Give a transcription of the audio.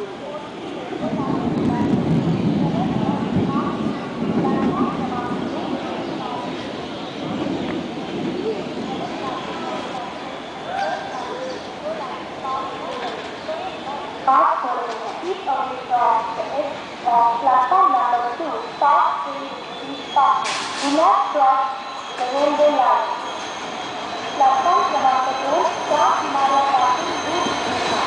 Keep away from the edge of platform number 2, stop please stop. Do not cross the railway line. Platform क्रमांक 2 stop हमारा passing route